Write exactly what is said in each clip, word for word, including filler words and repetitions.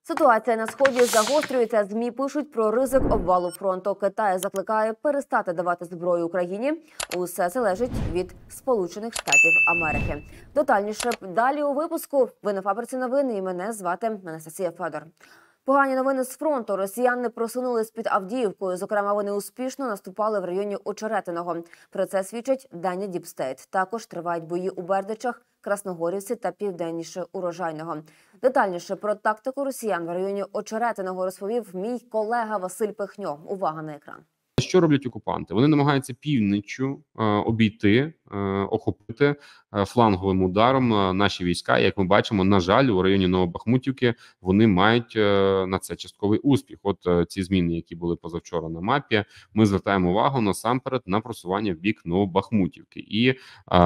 Ситуація на Сході загострюється. ЗМІ пишуть про ризик обвалу фронту. Китай закликає перестати давати зброю Україні. Усе залежить від Сполучених Штатів Америки. Детальніше далі у випуску. Ви на Фабриці новин і мене звати Анастасія Федор. Погані новини з фронту. Росіяни просунулись під Авдіївкою. Зокрема, вони успішно наступали в районі Очеретиного. Про це свідчать дані Діпстейт. Також тривають бої у Бердичах, Красногорівці та південніше Урожайного. Детальніше про тактику росіян в районі Очеретиного розповів мій колега Василь Пихньо. Увага на екран. Що роблять окупанти? Вони намагаються північчю е, обійти, е, охопити е, фланговим ударом е, наші війська. Як ми бачимо, на жаль, у районі Новобахмутівки вони мають е, на це частковий успіх. От е, ці зміни, які були позавчора на мапі, ми звертаємо увагу насамперед на просування в бік Новобахмутівки. І е,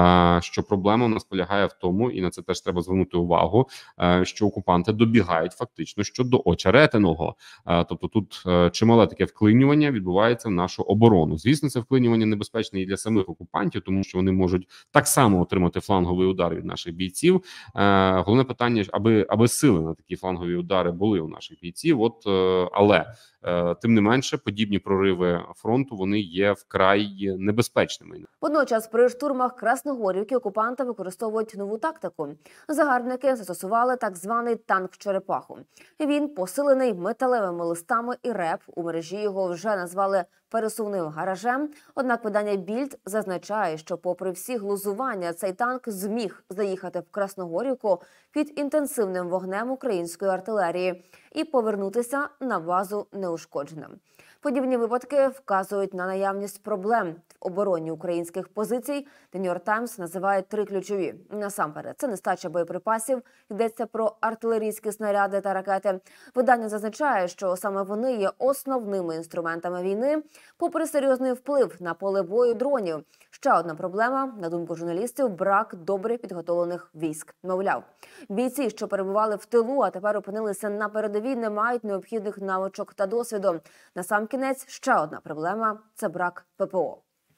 що проблема у нас полягає в тому, і на це теж треба звернути увагу, е, що окупанти добігають фактично щодо Очеретиного. Е, тобто тут е, чимале таке вклинювання відбувається в нашу оборону. Звісно, це вклинювання небезпечне і для самих окупантів, тому що вони можуть так само отримати фланговий удар від наших бійців. Е, головне питання, аби аби сили на такі флангові удари були у наших бійців. От е, але е, тим не менше, подібні прориви фронту вони є вкрай небезпечними. Водночас при штурмах Красногорівки окупанти використовують нову тактику. Загарбники застосували так званий танк Черепаху. Він посилений металевими листами і РЕП. У мережі його вже назвали пересувним гаражем. Однак видання Більд зазначає, що попри всі глузування цей танк зміг заїхати в Красногорівку під інтенсивним вогнем української артилерії і повернутися на базу неушкодженим. Подібні випадки вказують на наявність проблем в обороні українських позицій. The New York Times називає три ключові. Насамперед, це нестача боєприпасів, йдеться про артилерійські снаряди та ракети. Видання зазначає, що саме вони є основними інструментами війни, попри серйозний вплив на поле бою дронів. Ще одна проблема, на думку журналістів, брак добре підготовлених військ. Мовляв, бійці, що перебували в тилу, а тепер опинилися на передовій, не мають необхідних навичок та досвіду. Насамкінець, ще одна проблема – це брак ППО.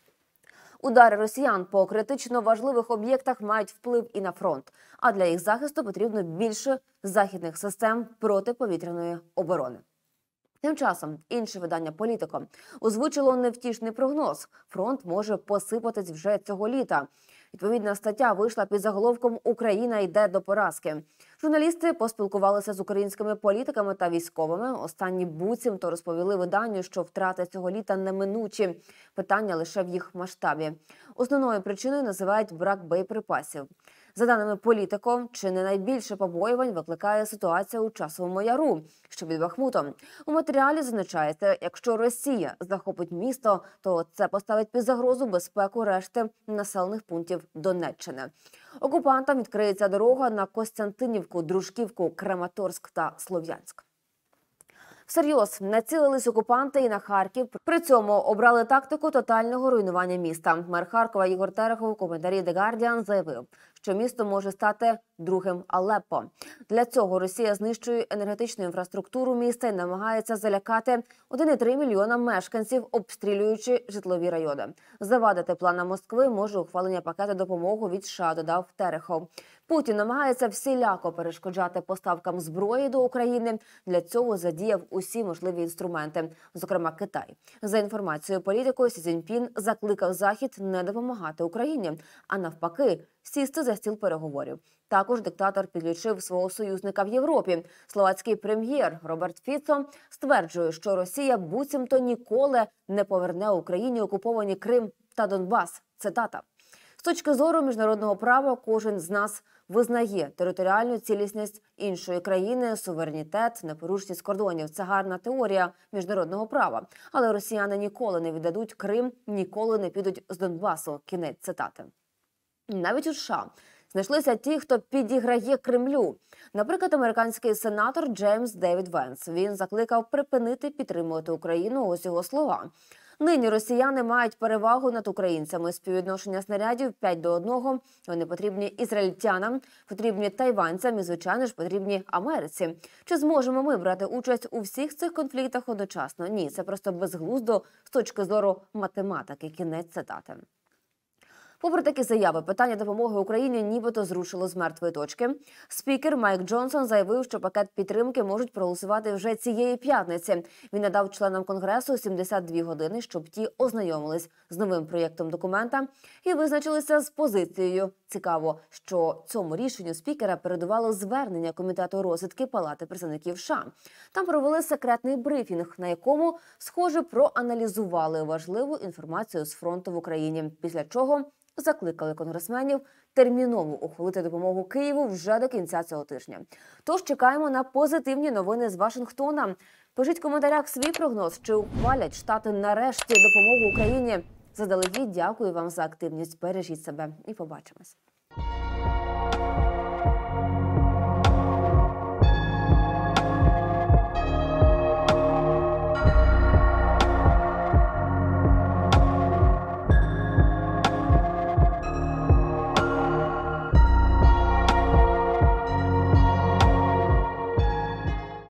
Удари росіян по критично важливих об'єктах мають вплив і на фронт, а для їх захисту потрібно більше західних систем протиповітряної оборони. Тим часом інше видання «Політико» озвучило невтішний прогноз. Фронт може посипатись вже цього літа. Відповідна стаття вийшла під заголовком «Україна йде до поразки». Журналісти поспілкувалися з українськими політиками та військовими. Останні буцімто розповіли виданню, що втрати цього літа неминучі. Питання лише в їх масштабі. Основною причиною називають брак боєприпасів. За даними «Політико», чи не найбільше побоювань викликає ситуація у Часовому Яру, що під Бахмутом. У матеріалі зазначається, якщо Росія захопить місто, то це поставить під загрозу безпеку решти населених пунктів Донеччини. Окупантам відкриється дорога на Костянтинівку, Дружківку, Краматорськ та Слов'янськ. Всерйоз націлились окупанти і на Харків. При цьому обрали тактику тотального руйнування міста. Мер Харкова Ігор Терехов у коментарі The Guardian заявив, що місто може стати другим Алеппо. Для цього Росія знищує енергетичну інфраструктуру міста і намагається залякати один цілих три десятих мільйона мешканців, обстрілюючи житлові райони. Завадити планам Москви може ухвалення пакету допомоги від США, додав Терехов. Путін намагається всіляко перешкоджати поставкам зброї до України. Для цього задіяв усі можливі інструменти, зокрема Китай. За інформацією «Політико», Сі Цзіньпін закликав Захід не допомагати Україні, а навпаки сісти за стіл переговорів. Також диктатор підключив свого союзника в Європі. Словацький прем'єр Роберт Фіцо стверджує, що Росія буцімто ніколи не поверне Україні окуповані Крим та Донбас. Цитата. З точки зору міжнародного права кожен з нас визнає територіальну цілісність іншої країни, суверенітет, непорушність кордонів. Це гарна теорія міжнародного права. Але росіяни ніколи не віддадуть Крим, ніколи не підуть з Донбасу. Кінець цитати. Навіть у США знайшлися ті, хто підіграє Кремлю. Наприклад, американський сенатор Джеймс Девід Венс. Він закликав припинити підтримувати Україну, ось його слова. Нині росіяни мають перевагу над українцями. Співвідношення снарядів п'ять до одного. Вони потрібні ізраїльтянам, потрібні тайванцям і, звичайно ж, потрібні Америці. Чи зможемо ми брати участь у всіх цих конфліктах одночасно? Ні, це просто безглуздо з точки зору математики. Кінець цитати. Попри такі заяви, питання допомоги Україні нібито зрушило з мертвої точки. Спікер Майк Джонсон заявив, що пакет підтримки можуть проголосувати вже цієї п'ятниці. Він надав членам Конгресу сімдесят дві години, щоб ті ознайомились з новим проєктом документа і визначилися з позицією. Цікаво, що цьому рішенню спікера передувало звернення Комітету розвідки Палати представників США. Там провели секретний брифінг, на якому, схоже, проаналізували важливу інформацію з фронту в Україні, після чого закликали конгресменів терміново ухвалити допомогу Києву вже до кінця цього тижня. Тож чекаємо на позитивні новини з Вашингтона. Пишіть в коментарях свій прогноз, чи ухвалять Штати нарешті допомогу Україні. Заздалегідь дякую вам за активність. Бережіть себе і побачимось.